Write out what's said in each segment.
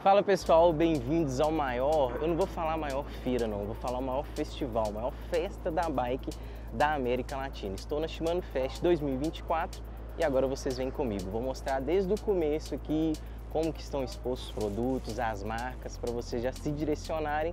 Fala pessoal, bem-vindos ao maior, eu não vou falar maior feira não, vou falar o maior festival, maior festa da bike da América Latina. Estou na Shimano Fest 2024 e agora vocês vêm comigo. Vou mostrar desde o começo aqui como que estão expostos os produtos, as marcas, para vocês já se direcionarem.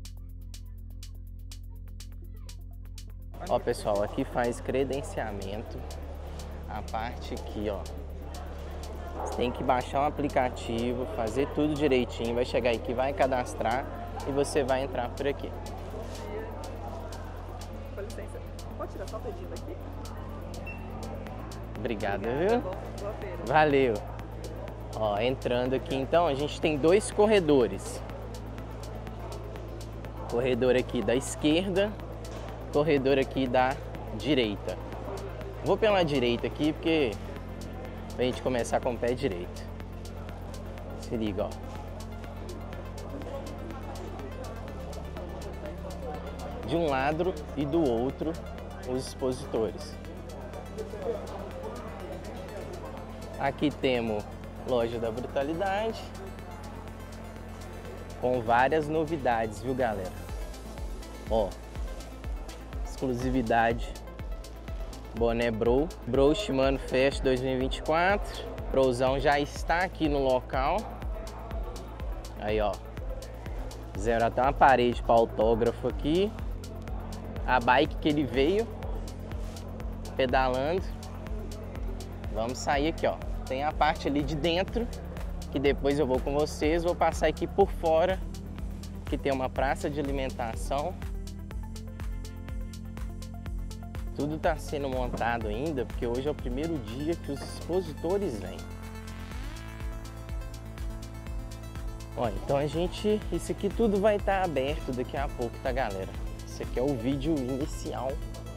Ó pessoal, aqui faz credenciamento, a parte aqui ó. Você tem que baixar um aplicativo, fazer tudo direitinho, vai chegar aqui, vai cadastrar e você vai entrar por aqui. Com licença, pode tirar só o pedido aqui? Obrigado, Obrigada, viu? boa feira. Valeu. Ó, entrando aqui então, a gente tem dois corredores. Corredor aqui da esquerda, corredor aqui da direita. Vou pela direita aqui porque pra gente começar com o pé direito. Se liga, ó. De um lado e do outro, os expositores. Aqui temos loja da Brutalidade, com várias novidades, viu galera? Ó, exclusividade. Boné Bro Shimano Fest 2024. Brozão já está aqui no local. Aí ó, fizeram até uma parede para autógrafo aqui. A bike que ele veio pedalando. Vamos sair aqui ó. Tem a parte ali de dentro que depois eu vou com vocês. Vou passar aqui por fora que tem uma praça de alimentação. Tudo está sendo montado ainda, porque hoje é o primeiro dia que os expositores vêm. Ó, então isso aqui tudo vai estar aberto daqui a pouco, tá galera? Esse aqui é o vídeo inicial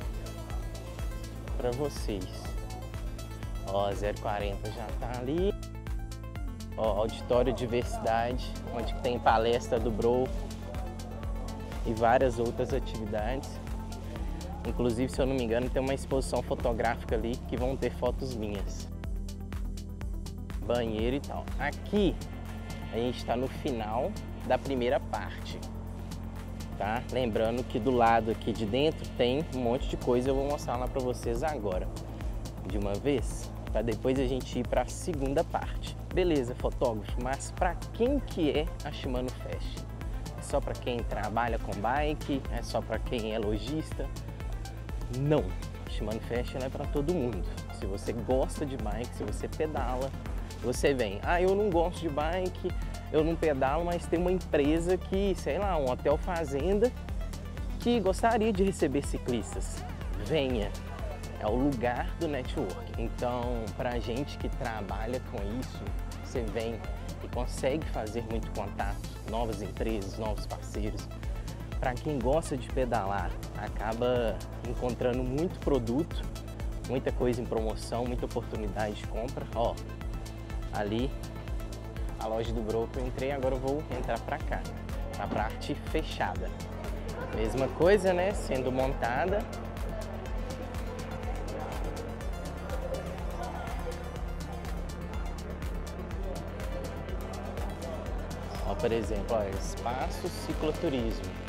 para vocês. Ó, 040 já tá ali. Ó, auditório Diversidade, onde tem palestra do Bro e várias outras atividades. Inclusive, se eu não me engano, tem uma exposição fotográfica ali que vão ter fotos minhas. Banheiro e tal. Aqui a gente está no final da primeira parte, tá? Lembrando que do lado aqui de dentro tem um monte de coisa, eu vou mostrar lá para vocês agora, de uma vez, para depois a gente ir para a segunda parte. Beleza, fotógrafo, mas para quem que é a Shimano Fest? É só para quem trabalha com bike? É só para quem é lojista? Não, a Shimano Fest é para todo mundo. Se você gosta de bike, se você pedala, você vem. Ah, eu não gosto de bike, eu não pedalo, mas tem uma empresa que, sei lá, um hotel fazenda que gostaria de receber ciclistas. Venha, é o lugar do network. Então, pra gente que trabalha com isso, você vem e consegue fazer muito contato, novas empresas, novos parceiros. Para quem gosta de pedalar, acaba encontrando muito produto, muita coisa em promoção, muita oportunidade de compra. Ó, ali a loja do Bro que eu entrei, agora eu vou entrar para cá, a parte fechada. Mesma coisa, né? Sendo montada. Ó, por exemplo, ó, espaço cicloturismo.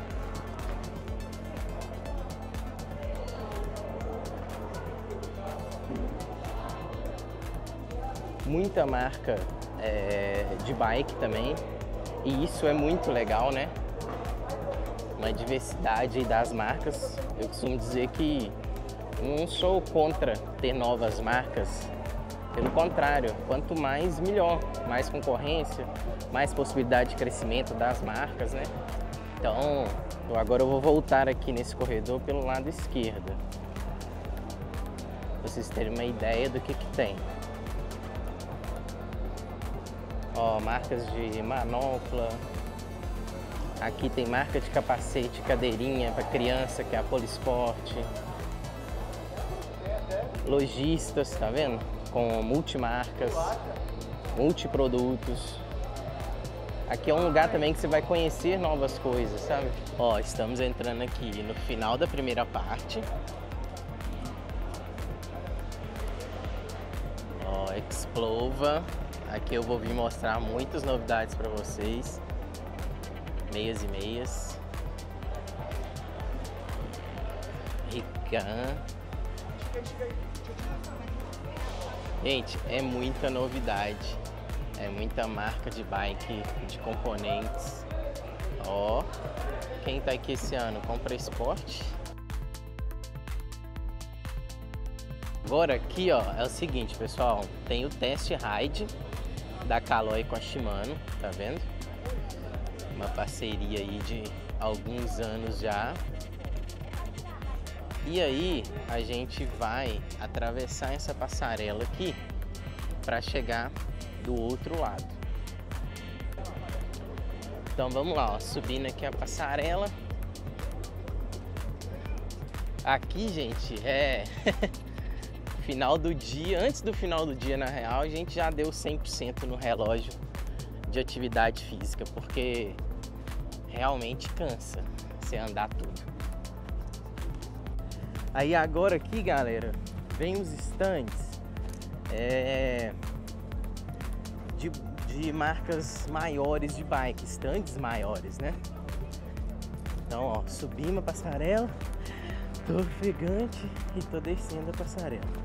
Muita marca de bike também, e isso é muito legal, né? Uma diversidade das marcas. Eu costumo dizer que não sou contra ter novas marcas, pelo contrário, quanto mais melhor, mais concorrência, mais possibilidade de crescimento das marcas, né? Então, agora eu vou voltar aqui nesse corredor pelo lado esquerdo, para vocês terem uma ideia do que tem. Ó, marcas de manopla. Aqui tem marca de capacete, cadeirinha para criança, que é a Polisport. Lojistas, tá vendo? Com multimarcas, multiprodutos. Aqui é um lugar também que você vai conhecer novas coisas, sabe? Ó, estamos entrando aqui no final da primeira parte. Ó, Explova. Aqui eu vou vir mostrar muitas novidades para vocês. Meias e meias. Rican. Gente, é muita novidade. É muita marca de bike, de componentes. Ó, quem tá aqui esse ano compra esporte. Agora aqui, ó, é o seguinte, pessoal, tem o Test Ride da Caloi com a Shimano, tá vendo? Uma parceria aí de alguns anos já. E aí a gente vai atravessar essa passarela aqui para chegar do outro lado. Então vamos lá, ó, subindo aqui a passarela. Aqui, gente, é final do dia, antes do final do dia, na real, a gente já deu 100% no relógio de atividade física, porque realmente cansa você andar tudo. Aí agora aqui, galera, vem os stands de marcas maiores de bike, stands maiores, né? Então, ó, subimos a passarela, tô ofegante e tô descendo a passarela.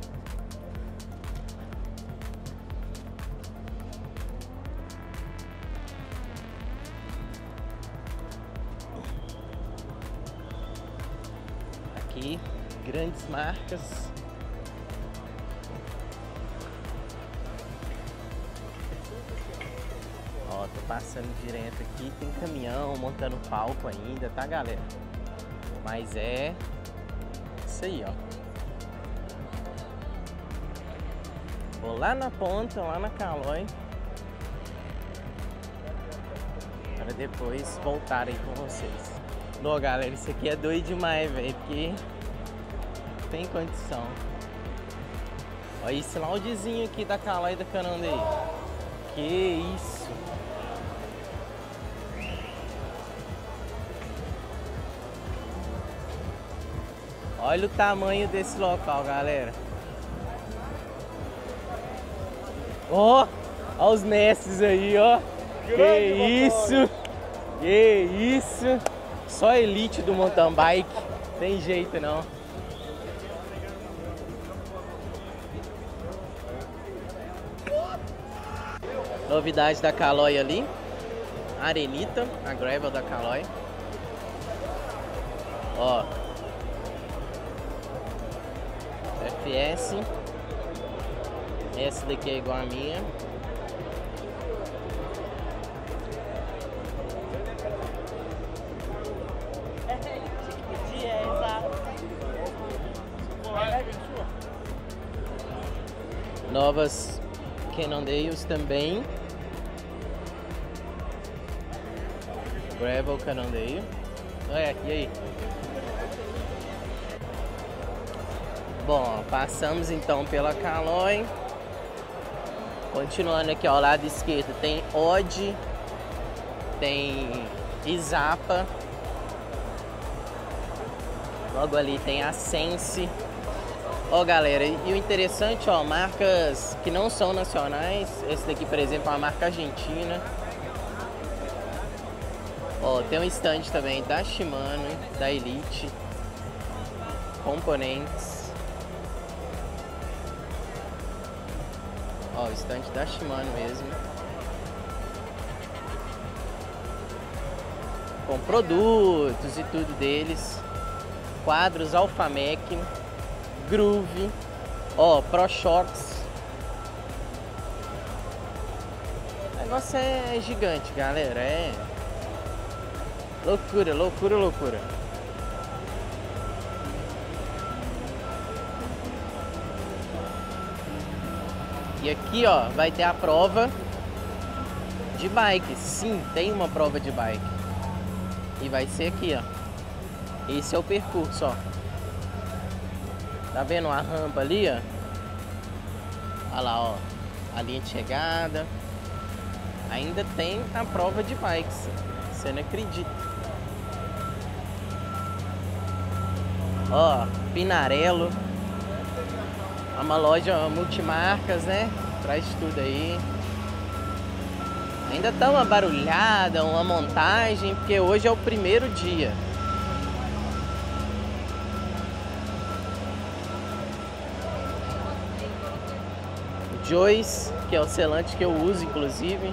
Aqui, grandes marcas. Ó, tô passando direto aqui, tem caminhão montando palco ainda, tá, galera? Mas é isso aí, ó. Vou lá na ponta, lá na Caloi, para depois voltar aí com vocês. Não, galera, isso aqui é doido demais, velho, porque não tem condição. Olha esse laudezinho aqui da Caloi e da Canondei. Que isso! Olha o tamanho desse local, galera. Ó, ó os Nesses aí, ó. Que isso! Que isso! Só elite do mountain bike, tem jeito não. Novidade da Caloi ali, Arenita, a gravel da Caloi. Ó, FS, essa daqui é igual a minha. Novas Cannondales também. Gravel Cannondale. É, e aí? Bom, passamos então pela Caloi. Continuando aqui ao lado esquerdo tem Odd, tem Izapa. Logo ali tem a Sense. Ó, galera, e o interessante, ó, marcas que não são nacionais. Esse daqui, por exemplo, é uma marca argentina. Ó, tem um stand também da Shimano, da Elite. Componentes. Ó, o stand da Shimano mesmo. Com produtos e tudo deles. Quadros Alphamec. Groove, ó, ProShocks. O negócio é gigante, galera, é loucura, loucura, loucura. E aqui, ó, vai ter a prova de bike. Sim, tem uma prova de bike. E vai ser aqui, ó. Esse é o percurso, ó. Tá vendo a rampa ali, ó? Olha lá, ó. A linha de chegada. Ainda tem a prova de bikes. Você não acredita. Ó, Pinarello. É uma loja multimarcas, né? Traz tudo aí. Ainda tá uma barulhada, uma montagem, porque hoje é o primeiro dia. O Joyce, que é o selante que eu uso, inclusive.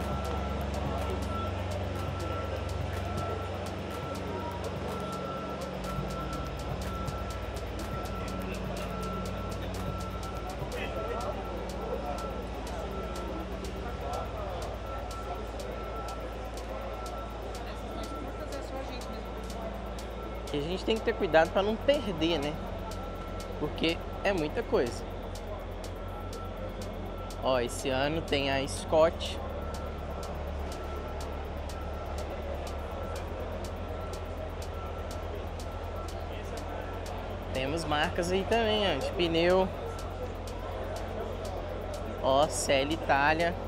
E a gente tem que ter cuidado para não perder, né? Porque é muita coisa. Ó, esse ano tem a Scott. Temos marcas aí também, ó, de pneu. Ó, CL Itália.